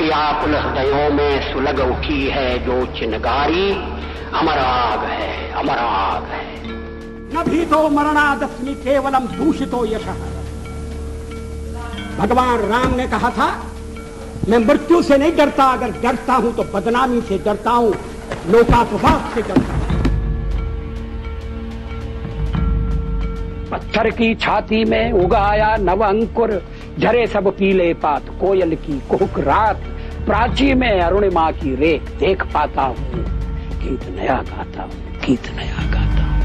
हमारे आकुल हृदयों में सुलग उठी है जो चिनगारी, अमर आग है, अमर आग है। न भीतो मरणादस्मि केवलम दूषितो यशः। भगवान राम ने कहा था, मैं मृत्यु से नहीं डरता, अगर डरता हूं तो बदनामी से डरता हूं, लोकापवाद से डरता हूं। पत्थर की छाती में उगाया नव अंकुर, झरे सब पीले पात, कोयल की कुहुक रात, प्राची में अरुणिमा की रेख देख पाता हूं, गीत नया गाता हूं, गीत नया गाता हूं।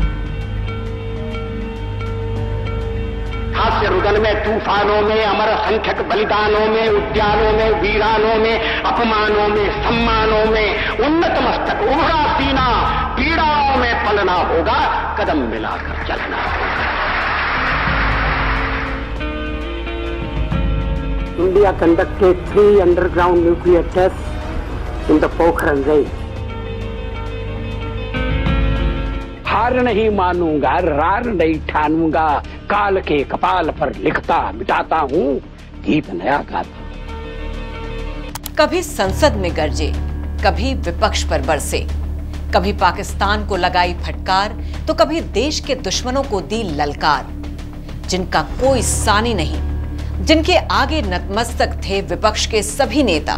हास्य रुदन में, तूफानों में, अमर असंख्यक बलिदानों में, उद्यानों में, वीरानों में, अपमानों में, सम्मानों में, उन्नत मस्तक, उभरा सीना, पीड़ाओं में पलना होगा, कदम मिलाकर चलना होगा। India conducted 3 underground nuclear tests in the Pokhran range. हार नहीं मानूंगा, रार नहीं ठानूंगा, काल के कपाल पर लिखता मिटाता हूँ, गीत नया गाता हूँ। कभी संसद में गरजे, कभी विपक्ष पर बरसे, कभी पाकिस्तान को लगाई फटकार, तो कभी देश के दुश्मनों को दी ललकार। जिनका कोई सानी नहीं, जिनके आगे नतमस्तक थे विपक्ष के सभी नेता,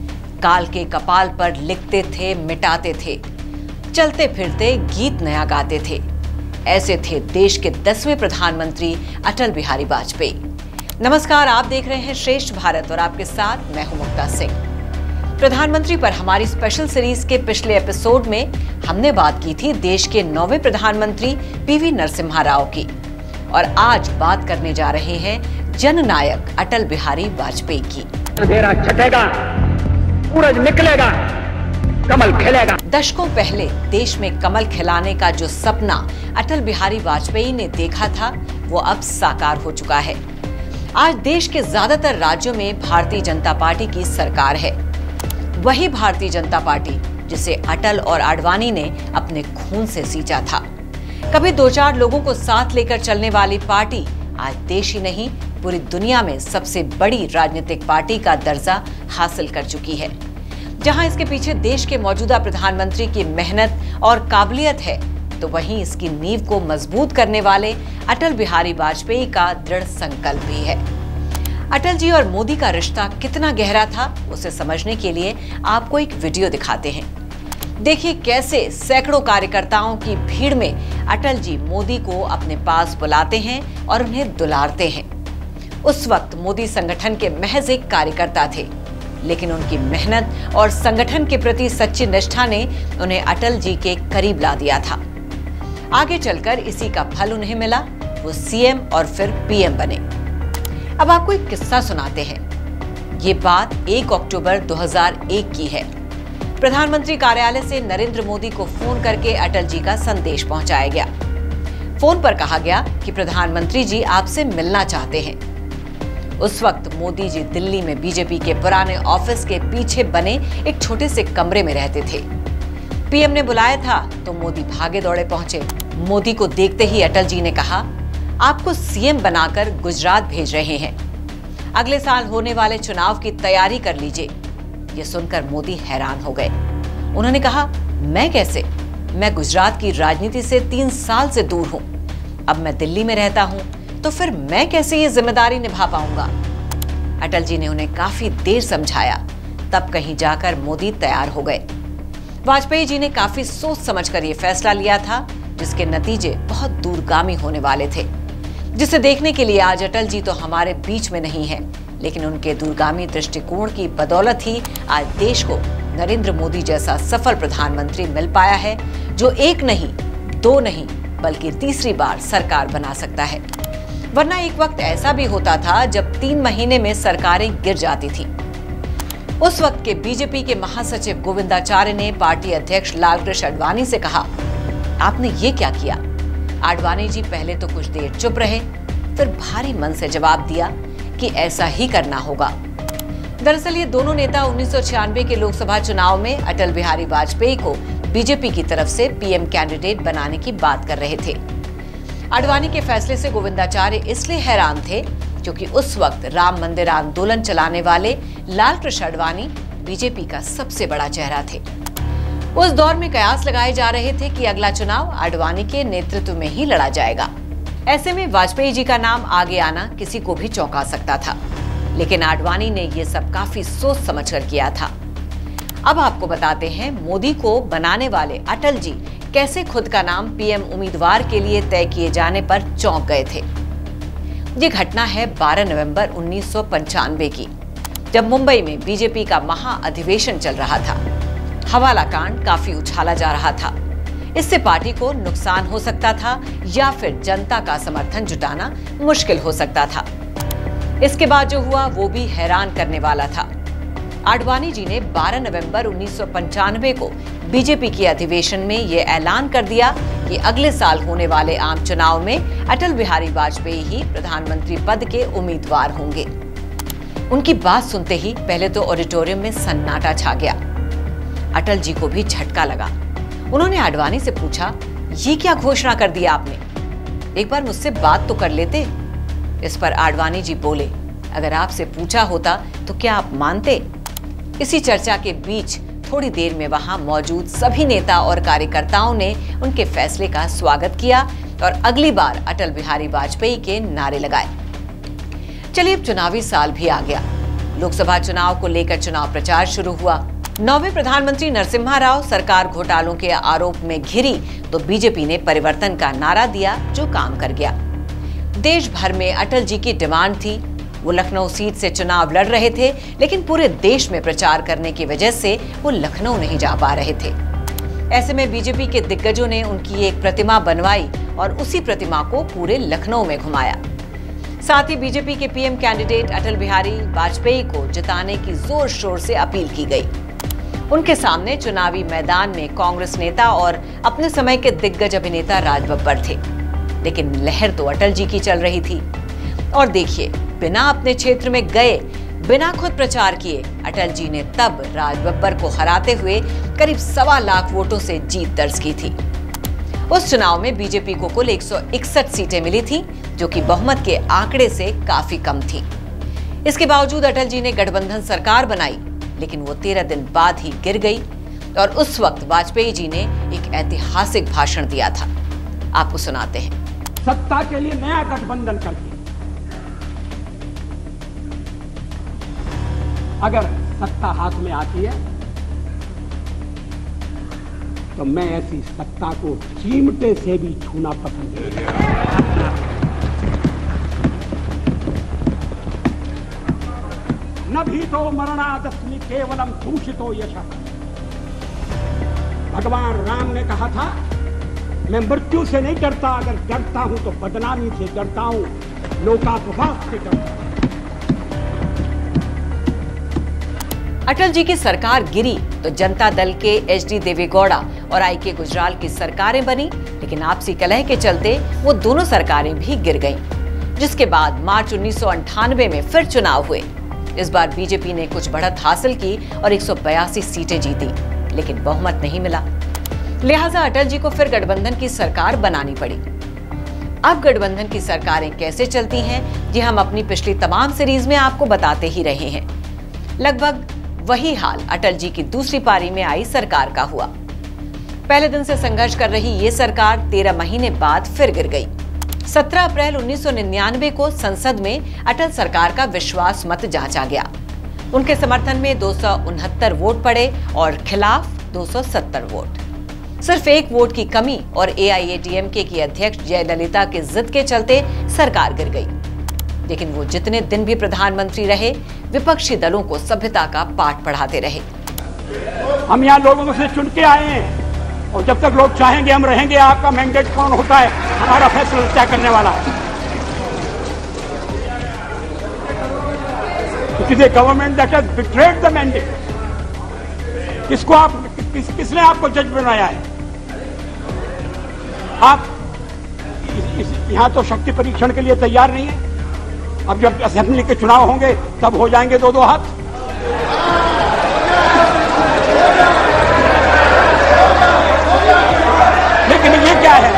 काल के कपाल पर लिखते थे, मिटाते थे, चलते फिरते गीत नया गाते थे। ऐसे थे देश के 10वें प्रधानमंत्री अटल बिहारी वाजपेयी। नमस्कार, आप देख रहे हैं श्रेष्ठ भारत और आपके साथ मैं हूं मुक्ता सिंह। प्रधानमंत्री पर हमारी स्पेशल सीरीज के पिछले एपिसोड में हमने बात की थी देश के 9वें प्रधानमंत्री पीवी नरसिम्हा राव की, और आज बात करने जा रहे हैं जननायक अटल बिहारी वाजपेयी की। अंधेरा छटेगा, सूरज निकलेगा, कमल खिलेगा। दशकों पहले देश में कमल खिलाने का जो सपना अटल बिहारी वाजपेयी ने देखा था, वो अब साकार हो चुका है। आज देश के ज्यादातर राज्यों में भारतीय जनता पार्टी की सरकार है। वही भारतीय जनता पार्टी जिसे अटल और आडवाणी ने अपने खून से सींचा था। कभी 2-4 लोगों को साथ लेकर चलने वाली पार्टी आज देश ही नहीं, पूरी दुनिया में सबसे बड़ी राजनीतिक पार्टी का दर्जा हासिल कर चुकी है। जहां इसके पीछे देश के मौजूदा प्रधानमंत्री की मेहनत और काबिलियत है, तो वहीं इसकी नींव को मजबूत करने वाले अटल बिहारी वाजपेयी का दृढ़ संकल्प भी है। अटल जी और मोदी का रिश्ता कितना गहरा था, उसे समझने के लिए आपको एक वीडियो दिखाते हैं। देखिए कैसे सैकड़ों कार्यकर्ताओं की भीड़ में अटल जी मोदी को अपने पास बुलाते हैं और उन्हें दुलारते हैं। उस वक्त मोदी संगठन के महज एक कार्यकर्ता थे, लेकिन उनकी मेहनत और संगठन के प्रति सच्ची निष्ठा ने उन्हें अटल जी के करीब ला दिया था। आगे चलकर इसी का फल उन्हें मिला, वो सीएम और फिर पीएम बने। अब आपको एक किस्सा सुनाते हैं। ये बात 1 अक्टूबर 2001 की है। प्रधानमंत्री कार्यालय से नरेंद्र मोदी को फोन करके अटल जी का संदेश पहुंचाया गया। फोन पर कहा गया कि प्रधानमंत्री जी आपसे मिलना चाहते हैं। उस वक्त मोदी जी दिल्ली में बीजेपी के पुराने ऑफिस के पीछे बने एक छोटे से कमरे में रहते थे। पीएम ने बुलाया था तो मोदी भागे दौड़े पहुंचे। मोदी को देखते ही अटल जी ने कहा, आपको सीएम बनाकर गुजरात भेज रहे हैं, अगले साल होने वाले चुनाव की तैयारी कर लीजिए। ये सुनकर मोदी हैरान हो गए। उन्होंने कहा, मैं कैसे? मैं गुजरात की राजनीति से 3 साल से दूर हूं। अब मैं दिल्ली में रहता हूं, तो फिर मैं कैसे ये जिम्मेदारी निभा पाऊंगा? अटल जी ने उन्हें काफी देर समझाया, तब कहीं जाकर मोदी तैयार हो गए। वाजपेयी जी ने काफी सोच समझकर ये फैसला लिया था, जिसके नतीजे बहुत दूरगामी होने वाले थे, जिसे देखने के लिए आज अटल जी तो हमारे बीच में नहीं है, लेकिन उनके दूरगामी दृष्टिकोण की बदौलत ही आज देश को नरेंद्र मोदी जैसा सफल प्रधानमंत्री मिल पाया है, जो 1 नहीं 2 नहीं बल्कि तीसरी बार सरकार बना सकता है। वरना एक वक्त ऐसा भी होता था जब 3 महीने में सरकारें गिर जाती थी। उस वक्त के बीजेपी के महासचिव गोविंदाचार्य ने पार्टी अध्यक्ष लालकृष्ण आडवाणी से कहा, आपने ये क्या किया? आडवाणी जी पहले तो कुछ देर चुप रहे, फिर भारी मन से जवाब दिया कि ऐसा ही करना होगा। दरअसल ये दोनों नेता 1996 के लोकसभा चुनाव में अटल बिहारी वाजपेयी को बीजेपी की तरफ से पीएम कैंडिडेट बनाने की बात कर रहे थे। आडवाणी के फैसले से गोविंदाचार्य इसलिए हैरान थे क्योंकि उस वक्त राम मंदिर आंदोलन चलाने वाले लालकृष्ण आडवाणी बीजेपी का सबसे बड़ा चेहरा थे। उस दौर में कयास लगाए जा रहे थे कि अगला चुनाव आडवाणी के नेतृत्व में ही लड़ा जाएगा। ऐसे में वाजपेयी जी का नाम आगे आना किसी को भी चौंका सकता था, लेकिन आडवाणी ने यह सब काफी सोच समझकर किया था। अब आपको बताते हैं मोदी को बनाने वाले अटल जी कैसे खुद का नाम पीएम उम्मीदवार के लिए तय किए जाने पर चौंक गए थे। ये घटना है 12 नवंबर 1995 की, जब मुंबई में बीजेपी का महाअधिवेशन चल रहा था। हवाला कांड काफी उछाला जा रहा था। इससे पार्टी को नुकसान हो सकता था या फिर जनता का समर्थन जुटाना मुश्किल हो सकता था। इसके बाद जो हुआ वो भी हैरान करने वाला था। आडवाणी जी ने 12 नवंबर 1995 को बीजेपी के अधिवेशन में यह ऐलान कर दिया कि अगले साल होने वाले आम चुनाव में अटल बिहारी वाजपेयी ही प्रधानमंत्री पद के उम्मीदवार होंगे। उनकी बात सुनते ही पहले तो ऑडिटोरियम में सन्नाटा छा गया। अटल जी को भी झटका लगा। उन्होंने आडवाणी से पूछा, ये क्या घोषणा कर दिया आपने? एक बार मुझसे बात तो कर लेते। इस पर आडवाणी जी बोले, अगर आपसे पूछा होता तो क्या आप मानते? इसी चर्चा के बीच थोड़ी देर में वहां मौजूद सभी नेता और कार्यकर्ताओं ने उनके फैसले का स्वागत किया और अगली बार अटल बिहारी वाजपेयी के नारे लगाए। चलिए, अब चुनावी साल भी आ गया। लोकसभा चुनाव को लेकर चुनाव प्रचार शुरू हुआ। 9वें प्रधानमंत्री नरसिम्हा राव सरकार घोटालों के आरोप में घिरी तो बीजेपी ने परिवर्तन का नारा दिया, जो काम कर गया। देश भर में अटल जी की डिमांड थी। वो लखनऊ सीट से चुनाव लड़ रहे थे, लेकिन पूरे देश में प्रचार करने की वजह से वो लखनऊ नहीं जा पा रहे थे। ऐसे में बीजेपी के दिग्गजों ने उनकी एक प्रतिमा बनवाई और उसी प्रतिमा को पूरे लखनऊ में घुमाया। साथ ही बीजेपी के पीएम कैंडिडेट अटल बिहारी वाजपेयी को जिताने की जोर शोर से अपील की गई। उनके सामने चुनावी मैदान में कांग्रेस नेता और अपने समय के दिग्गज अभिनेता राज बब्बर थे, लेकिन लहर तो अटल जी की चल रही थी। और देखिए, बिना अपने क्षेत्र में गए, बिना खुद प्रचार किए, अटल जी ने तब राज बब्बर को हराते हुए करीब 1.25 लाख वोटों से जीत दर्ज की थी। उस चुनाव में बीजेपी को कुल 161 सीटें मिली थी, जो कि बहुमत के आंकड़े से काफी कम थी। इसके बावजूद अटल जी ने गठबंधन सरकार बनाई, लेकिन वो 13 दिन बाद ही गिर गई और उस वक्त वाजपेयी जी ने एक ऐतिहासिक भाषण दिया था। आपको सुनाते हैं। सत्ता के लिए नया गठबंधन करके अगर सत्ता हाथ में आती है तो मैं ऐसी सत्ता को चिमटे से भी छूना पसंद नहीं करता। न भी तो मरणादस्मि केवलम दूषितो यशः। भगवान राम ने कहा था, मैं मृत्यु से नहीं डरता, अगर डरता हूं तो बदनामी से डरता हूं, लोकापवाद से डरता हूं। अटल जी की सरकार गिरी तो जनता दल के एचडी देवेगौड़ा और आईके गुजराल की सरकारें बनी, लेकिन आपसी कलह के चलते वो दोनों सरकारें भी गिर गईं। जिसके बाद मार्च 1998 में फिर चुनाव हुए। इस बार बीजेपी ने कुछ बढ़त हासिल की और 182 सीटें जीती, लेकिन बहुमत नहीं मिला। लिहाजा अटल जी को फिर गठबंधन की सरकार बनानी पड़ी। अब गठबंधन की सरकारें कैसे चलती हैं, ये हम अपनी पिछली तमाम सीरीज में आपको बताते ही रहे हैं। लगभग वही हाल अटल जी की दूसरी पारी में आई सरकार का हुआ। पहले दिन से संघर्ष कर रही ये सरकार 13 महीने बाद फिर गिर गई। 17 अप्रैल 1999 को संसद में अटल सरकार का विश्वास मत जांचा गया। उनके समर्थन में 269 वोट पड़े और खिलाफ 270 वोट। सिर्फ एक वोट की कमी और एआईएडीएमके की अध्यक्ष जयललिता के जिद के चलते सरकार गिर गई। लेकिन वो जितने दिन भी प्रधानमंत्री रहे, विपक्षी दलों को सभ्यता का पाठ पढ़ाते रहे। हम यहाँ लोगों से चुन के आए हैं और जब तक लोग चाहेंगे हम रहेंगे। आपका मैंडेट कौन होता है? हमारा फैसला तय करने वाला। It is a government that has betrayed the mandate. किसने आपको जज बनाया है? आप यहाँ तो शक्ति परीक्षण के लिए तैयार नहीं है। अब जब असेंबली के चुनाव होंगे तब हो जाएंगे 2-2 हाथ। लेकिन ये क्या है?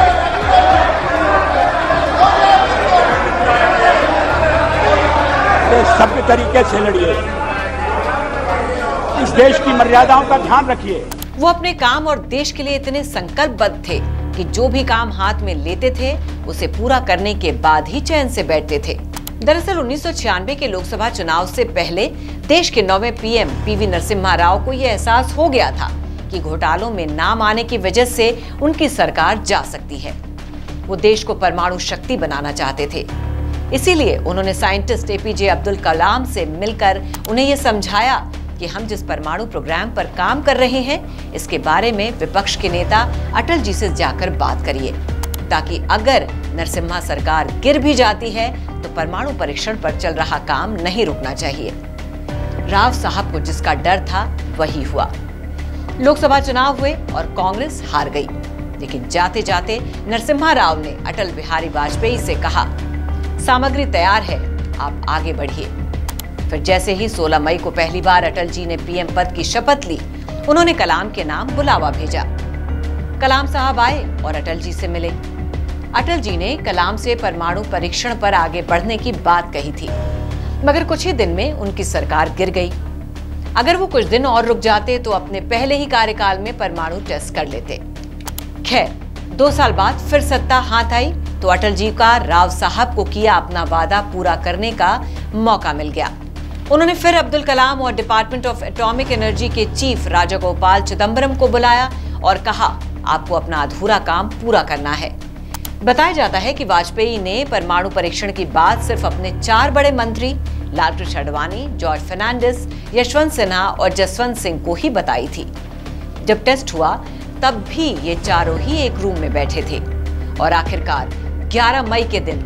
ये सभ्य तरीके से लड़िए। इस देश की मर्यादाओं का ध्यान रखिए। वो अपने काम और देश के लिए इतने संकल्पबद्ध थे कि जो भी काम हाथ में लेते थे उसे पूरा करने के बाद ही चैन से बैठते थे। दरअसल 1996 के लोकसभा चुनाव से पहले देश के 9वें पीएम पीवी नरसिम्हा राव को यह एहसास हो गया था कि घोटालों में नाम आने की वजह से उनकी सरकार जा सकती है। वो देश को परमाणु शक्ति बनाना चाहते थे। इसीलिए उन्होंने साइंटिस्ट एपीजे अब्दुल कलाम से मिलकर उन्हें यह समझाया कि हम जिस परमाणु प्रोग्राम पर काम कर रहे हैं इसके बारे में विपक्ष के नेता अटल जी से जाकर बात करिए, ताकि अगर नरसिम्हा सरकार गिर भी जाती है तो परमाणु परीक्षण पर चल रहा काम नहीं रुकना चाहिए। राव साहब को जिसका डर था वही हुआ। लोकसभा चुनाव हुए और कांग्रेस हार गई, लेकिन जाते जाते नरसिम्हा राव ने अटल बिहारी वाजपेयी से कहा, सामग्री तैयार है, आप आगे बढ़िए। फिर जैसे ही 16 मई को पहली बार अटल जी ने पीएम पद की शपथ ली, उन्होंने कलाम के नाम बुलावा भेजा। कलाम साहब आए और अटल जी से मिले। अटल जी ने कलाम से परमाणु परीक्षण पर आगे बढ़ने की बात कही थी, मगर कुछ ही दिन में उनकी सरकार गिर गई। अगर वो कुछ दिन और रुक जाते तो अपने पहले ही कार्यकाल में परमाणु टेस्ट कर लेते। खैर, 2 साल बाद फिर सत्ता हाथ आई तो अटल जी का राव साहब को किया अपना वादा पूरा करने का मौका मिल गया। उन्होंने फिर अब्दुल कलाम और डिपार्टमेंट ऑफ एटॉमिक एनर्जी के चीफ राजागोपाल चिदंबरम को बुलाया और कहा, आपको अपना अधूरा काम पूरा करना है। बताया जाता है कि वाजपेयी ने परमाणु परीक्षण की बात सिर्फ अपने 4 बड़े मंत्री लालकृष्ण आडवाणी, जॉर्ज फर्नांडिस, यशवंत सिन्हा और जसवंत सिंह को ही बताई थी। जब टेस्ट हुआ तब भी ये चारों ही एक रूम में बैठे थे और आखिरकार 11 मई के दिन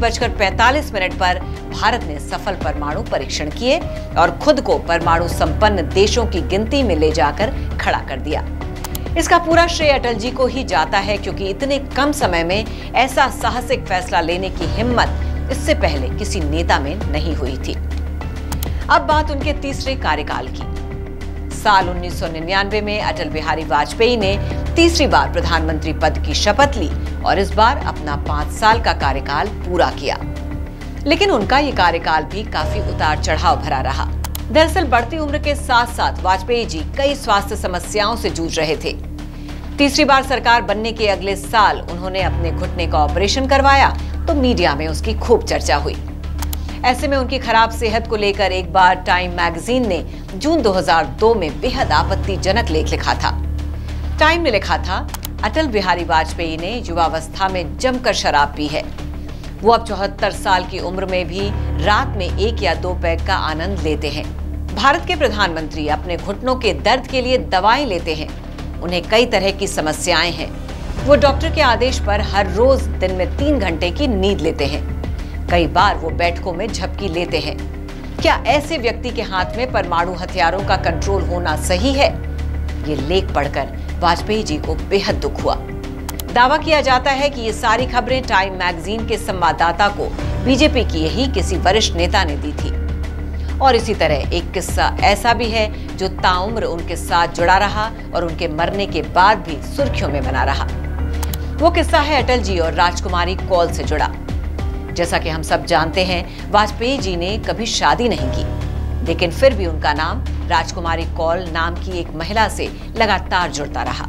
3:45 पर भारत ने सफल परमाणु परीक्षण किए और खुद को परमाणु संपन्न देशों की गिनती में ले जाकर खड़ा कर दिया। इसका पूरा श्रेय अटल जी को ही जाता है, क्योंकि इतने कम समय में ऐसा साहसिक फैसला लेने की हिम्मत इससे पहले किसी नेता में नहीं हुई थी। अब बात उनके तीसरे कार्यकाल की। साल 1999 में अटल बिहारी वाजपेयी ने तीसरी बार प्रधानमंत्री पद की शपथ ली और इस बार अपना 5 साल का कार्यकाल पूरा किया। लेकिन उनका ये कार्यकाल भी काफी उतार चढ़ाव भरा रहा। दरअसल बढ़ती उम्र के साथ साथ वाजपेयी जी कई स्वास्थ्य समस्याओं से जूझ रहे थे। तीसरी बार सरकार बनने के अगले साल उन्होंने अपने घुटने का ऑपरेशन करवाया तो मीडिया में उसकी खूब चर्चा हुई। ऐसे में उनकी खराब सेहत को लेकर एक बार टाइम मैगजीन ने जून 2002 में बेहद आपत्तिजनक लेख लिखा था। टाइम ने लिखा था, अटल बिहारी वाजपेयी ने युवावस्था में जमकर शराब पी है। वो अब 74 साल की उम्र में भी रात में 1 या 2 पैग का आनंद लेते हैं। भारत के प्रधानमंत्री अपने घुटनों के दर्द के लिए दवाएं लेते हैं। उन्हें कई तरह की समस्याएं हैं। वो डॉक्टर के आदेश पर हर रोज दिन में 3 घंटे की नींद लेते हैं। कई बार वो बैठकों में झपकी लेते हैं। क्या ऐसे व्यक्ति के हाथ में परमाणु हथियारों का कंट्रोल होना सही है? ये लेख पढ़कर वाजपेयी जी को बेहद दुख हुआ। दावा किया जाता है कि ये सारी खबरें टाइम मैगजीन के संवाददाता को बीजेपी की ही किसी वरिष्ठ नेता ने दी थी। और इसी तरह एक किस्सा ऐसा भी है जो ताउम्र उनके साथ जुड़ा रहा और उनके मरने के बाद भी सुर्खियों में बना रहा। वो किस्सा है अटल जी और राजकुमारी कौल से जुड़ा। जैसा कि हम सब जानते हैं, वाजपेयी जी ने कभी शादी नहीं की, लेकिन फिर भी उनका नाम राजकुमारी कौल नाम की एक महिला से लगातार जुड़ता रहा।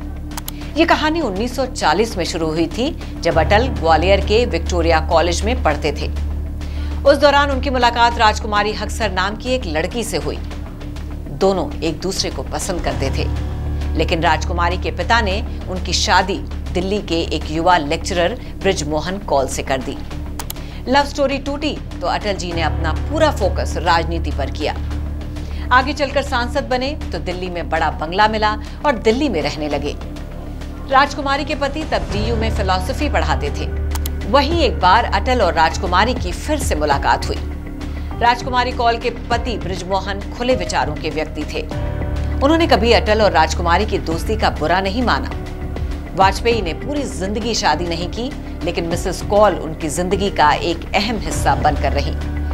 ये कहानी 1940 में शुरू हुई थी, जब अटल ग्वालियर के विक्टोरिया कॉलेज में पढ़ते थे। उस दौरान उनकी मुलाकात राजकुमारी हक्सर नाम की एक लड़की से हुई। दोनों एक दूसरे को पसंद करते थे, लेकिन राजकुमारी के पिता ने उनकी शादी दिल्ली के एक युवा लेक्चरर बृजमोहन कौल से कर दी। लव स्टोरी टूटी तो अटल जी ने अपना पूरा फोकस राजनीति पर किया। आगे चलकर सांसद बने तो दिल्ली में बड़ा बंगला मिला और दिल्ली में रहने लगे। राजकुमारी के पति तब डीयू में फिलॉसफी पढ़ाते थे। वहीं एक बार अटल और राजकुमारी की फिर से मुलाकात हुई। राजकुमारी कौल के पति बृजमोहन खुले विचारों के व्यक्ति थे। उन्होंने कभी अटल और राजकुमारी की दोस्ती का बुरा नहीं माना। वाजपेयी ने पूरी जिंदगी शादी नहीं की, लेकिन मिसेस कौल उनकी जिंदगी का एक अहम हिस्सा बनकर रही।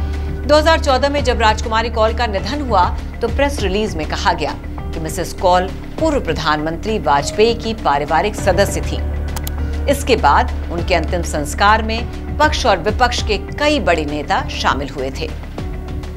2014 में जब राजकुमारी कौल का निधन हुआ तो प्रेस रिलीज में कहा गया कि मिसेस कौल पूर्व प्रधानमंत्री वाजपेयी की पारिवारिक सदस्य थी। इसके बाद उनके अंतिम संस्कार में पक्ष और विपक्ष के कई बड़े नेता शामिल हुए थे।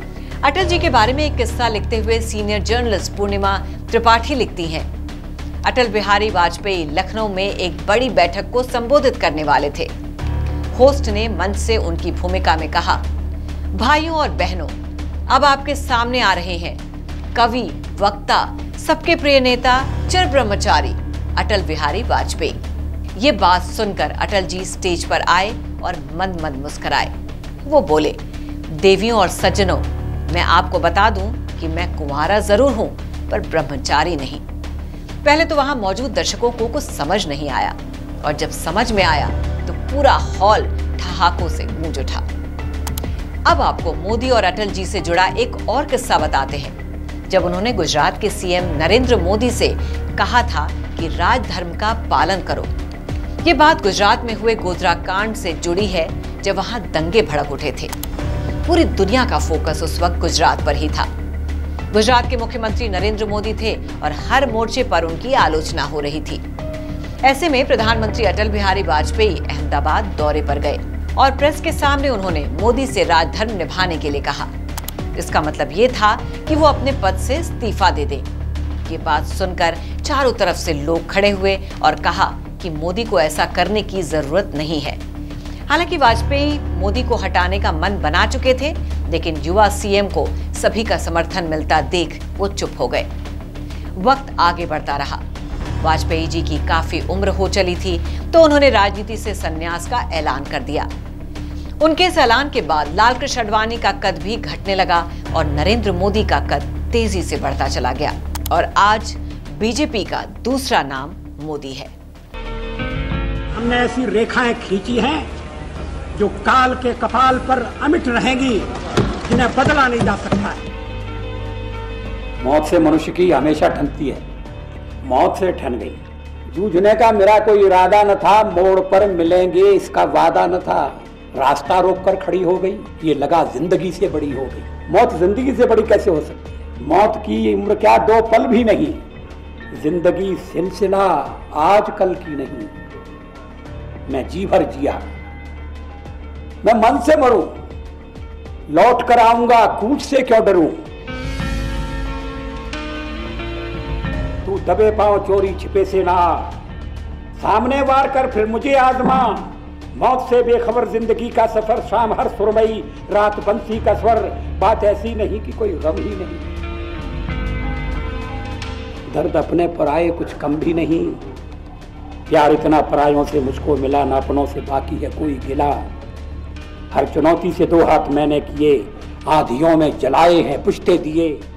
अटल जी के बारे में एक किस्सा लिखते हुए सीनियर जर्नलिस्ट पूर्णिमा त्रिपाठी लिखती हैं, अटल बिहारी वाजपेयी लखनऊ में एक बड़ी बैठक को संबोधित करने वाले थे। होस्ट ने मंच से उनकी भूमिका में कहा, भाइयों और बहनों, अब आपके सामने आ रहे हैं कवि, वक्ता, सबके प्रिय नेता, चिर ब्रह्मचारी अटल बिहारी वाजपेयी। ये बात सुनकर अटल जी स्टेज पर आए और मंद मंद मुस्कुराए। वो बोले, देवियों और सज्जनों, मैं आपको बता दूं कि मैं कुंवारा जरूर हूं पर ब्रह्मचारी नहीं। पहले तो वहां मौजूद दर्शकों को कुछ समझ नहीं आया और जब समझ में आया तो पूरा हॉल ठहाकों से गूंज उठा। अब आपको मोदी और अटल जी से जुड़ा एक और किस्सा बताते हैं। जब उन्होंने गुजरात के सीएम नरेंद्र मोदी से कहा था कि राजधर्म का पालन करो। ये बात गुजरात में हुए गोधरा कांड से जुड़ी है, जब वहां दंगे भड़क उठे थे। पूरी दुनिया का फोकस उस वक्त गुजरात पर ही था। गुजरात के मुख्यमंत्री नरेंद्र मोदी थे और हर मोर्चे पर उनकी आलोचना हो रही थी। ऐसे में प्रधानमंत्री अटल बिहारी वाजपेयी अहमदाबाद दौरे पर गए और प्रेस के सामने उन्होंने मोदी से राजधर्म निभाने के लिए कहा। इसका मतलब ये था कि वो अपने पद से इस्तीफा दे दें। ये बात सुनकर चारों तरफ से लोग खड़े हुए और कहा कि मोदी को ऐसा करने की जरूरत नहीं है। हालांकि वाजपेयी मोदी को हटाने का मन बना चुके थे, लेकिन युवा सीएम को सभी का समर्थन मिलता देख वो चुप हो गए। वक्त आगे बढ़ता रहा। वाजपेयी जी की काफी उम्र हो चली थी, तो उन्होंने राजनीति से संन्यास का ऐलान कर दिया। उनके इस ऐलान के बाद लालकृष्ण आडवाणी का कद भी घटने लगा और नरेंद्र मोदी का कद तेजी से बढ़ता चला गया और आज बीजेपी का दूसरा नाम मोदी है। हमने ऐसी रेखाएं खींची हैं जो काल के कपाल पर अमिट रहेंगी, जिन्हें बदला नहीं जा सकता है। मौत से मनुष्य की हमेशा ठनती है, मौत से ठन गई। जूझने का मेरा कोई इरादा न था, मोड़ पर मिलेंगे इसका वादा न था। रास्ता रोककर खड़ी हो गई, ये लगा जिंदगी से बड़ी हो गई। मौत जिंदगी से बड़ी कैसे हो सकती है? मौत की उम्र क्या 2 पल भी नहीं, जिंदगी सिलसिला आज कल की नहीं। मैं जी भर जिया, मैं मन से मरूं, लौट कर आऊंगा, कूच से क्यों डरूं। तू दबे पांव चोरी छिपे से ना, सामने वार कर फिर मुझे आजमा। मौत से बेखबर जिंदगी का सफर, शाम हर सुरमई, रात बंसी का स्वर। बात ऐसी नहीं कि कोई गम ही नहीं, दर्द अपने पर आए कुछ कम भी नहीं। प्यार इतना परायों से मुझको मिला, ना अपनों से बाकी है कोई गिला। हर चुनौती से 2 हाथ मैंने किए, आंधियों में जलाए हैं पुश्ते दिए।